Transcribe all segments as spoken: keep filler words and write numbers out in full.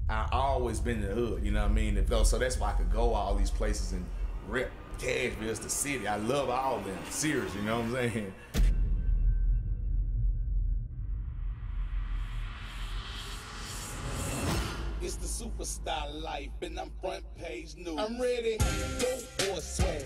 I always been in the hood, you know what I mean? If, so that's why I could go all these places and rep Cashville's the city. I love all of them. Serious, you know what I'm saying? It's the superstar life, and I'm front page news. I'm ready, go for swag.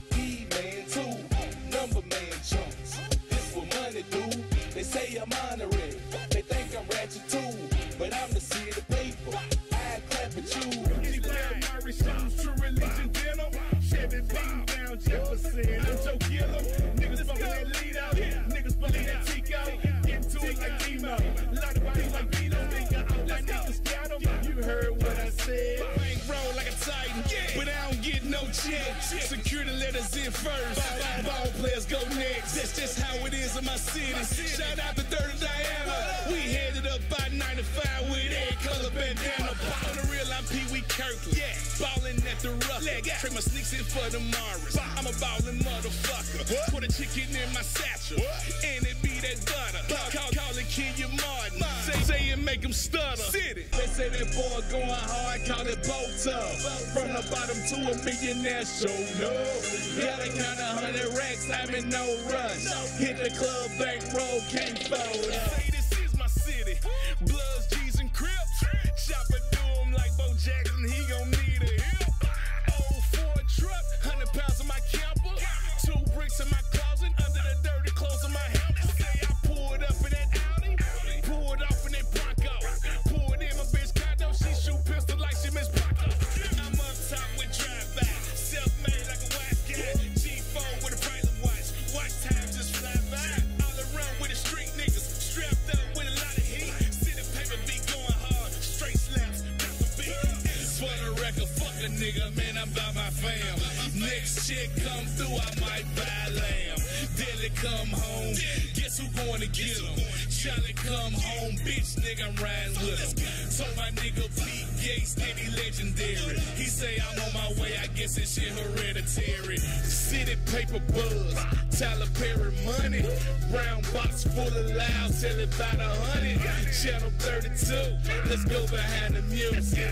E-man too, number man chunks. This what money do. They say I'm honorary. They think I'm ratchet too, but I'm the seed of paper. I clap at you. Anytime my response to religion denim, Chevy beating down Jefferson. I'm Joe Gillo. Niggas bumping that lead out. Niggas bumping that Tico. Get to it like Emo. A lot of bodies like Vito. Think I out like niggas got them. You heard what I said. Bank roll like a Titan, but I don't get no check. Security letters in first. Ball players go next. That's just how it is in my city. Shout out to Dirty Diana. We headed up by ninety-five with egg color bandana. On the real, I'm Pee Wee Kirkland. Yeah. Ballin' at the rough. Trade my sneaks in for the Morris. I'm a ballin' motherfucker. Put a chicken in my satchel. And it be that butter. Call, call it Kenya Martin. Say, say it make him stutter. City. They say that boy going hard, call it boat up. From the bottom to a millionaire show. No. Gotta count a hundred racks, I'm in no rush. Hit the club, bankroll, can't fold up. Say this is my city. Bloods, G's, and Crips. Chopper do him like Bo Jackson, he gon' need a hip. Oh, Ford truck, hundred pounds in my camper. Two bricks in my closet, under the dirty clothes of my hamper. Say I pulled up in that Audi, pulled off in that Bronco. Pulled in my bitch condo, she shoot pistol like she Miss Bronco. I'm up top with drive-by, self-made like a white guy. G four with a private watch, watch time just fly by. All around with the street niggas, strapped up with a lot of heat. City paper be going hard, straight slaps, got the beat. For the record, fuck a nigga, man, I'm by my fam. Next chick come through, I might buy lamb. Dilly come home, guess who going to get him? Charlie come home, bitch, nigga, I'm riding with him. Told my nigga Pete Gates, steady legendary. He say I'm on my way, I guess this shit hereditary. City paper buzz, Tyler Perry money. Brown box full of loud, tell it about a hundred. Channel thirty-two, let's go behind the music.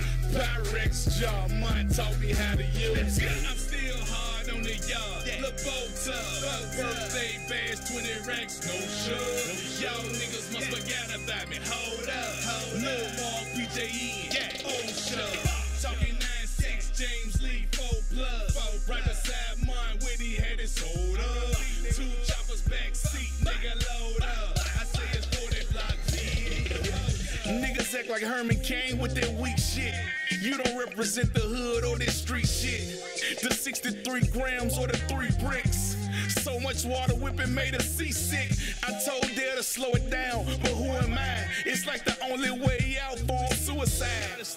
Pyrex jaw, mine taught me how to use it. I'm still hard on the yard, look both up. Birthday bash, twenty racks, no sugar. Y'all niggas must forget about me, hold up. No more P J E, yeah, old show. Talking nine six, James Lee, four plus. Right beside mine, when he had it sold up. Two choppers back seat, nigga load up. I say it's forty block V. Niggas act like Herman Cain with that weak shit. You don't represent the hood or this street shit. The sixty-three grams or the three bricks. So much water whipping made her seasick. I told Dare to slow it down, but who am I? It's like the only way out for suicide.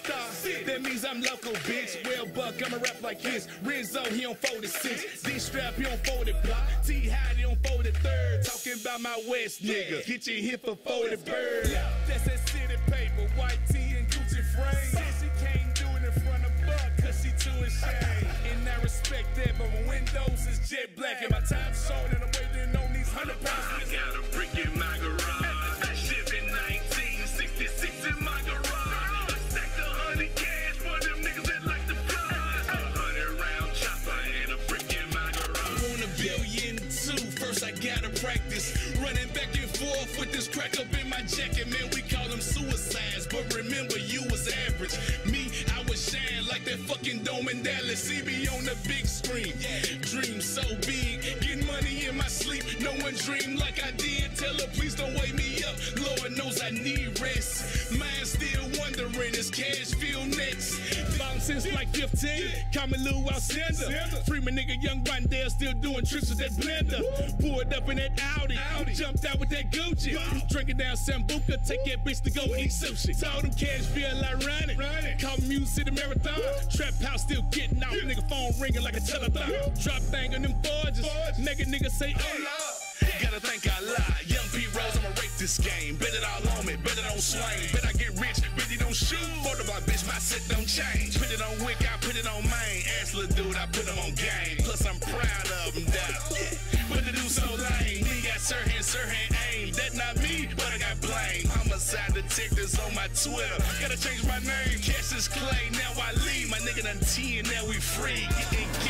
That means I'm local, bitch. Well, Buck, I'ma rap like his. Renzo, he on forty-six. D-Strap, he on forty block. T-Hide, he on forty-third. Talking about my West nigga. Get your hit for forty bird. That's that city paper, white tee and Gucci frame. Said she can't do it in front of Buck, cause she too ashamed. And I respect that, but my windows is jet black. And my time's short and I'm waiting on these hundred pounds. I got a brick in my garage. That shit in nineteen sixty-six in my garage. I stacked a hundred cash for them niggas that like the prize. A hundred round chopper and a brick in my garage. I want a billion too. First I gotta practice running back and forth with this crack up in my jacket. Man, we call them suicides, but remember you was average. Me, I was shine like that fucking dome in Dallas. See me on the big screen. Dream so big, getting money in my sleep. No one dreamed like I did. Tell her please don't wake me up. Lord knows I need rest. Mind still wondering, is Cashville next? Bounced since like fifteen, call me Lou Alcindor. Free my nigga Young Rondell, still doing tricks with that blender. Pulled up in that Audi, jumped out with that Gucci. Drinking down Sambuca, take that bitch to go eat sushi. Told them Cashville ironic, call me Music City Marathon. Trap house still getting out, nigga phone ringing like a telethon. Drop bang on them forges, nigga nigga say oh Lord. Gotta think I lie, young P Rose, I'ma rate this game. Bet it all on me, bet it on swing. Bet I get rich, bet it don't shoot. For the block, bitch, my shit don't change. Put it on Wick, I put it on Main. Ass little dude, I put him on game. Plus I'm proud of him, dog. But the dude so lame, he got Sirhan, Sirhan aim. That not me, but I got blame. Homicide detectives on my Twitter. Gotta change my name, cash Cassius Clay, now I leave. My nigga done ten, now we free. Getting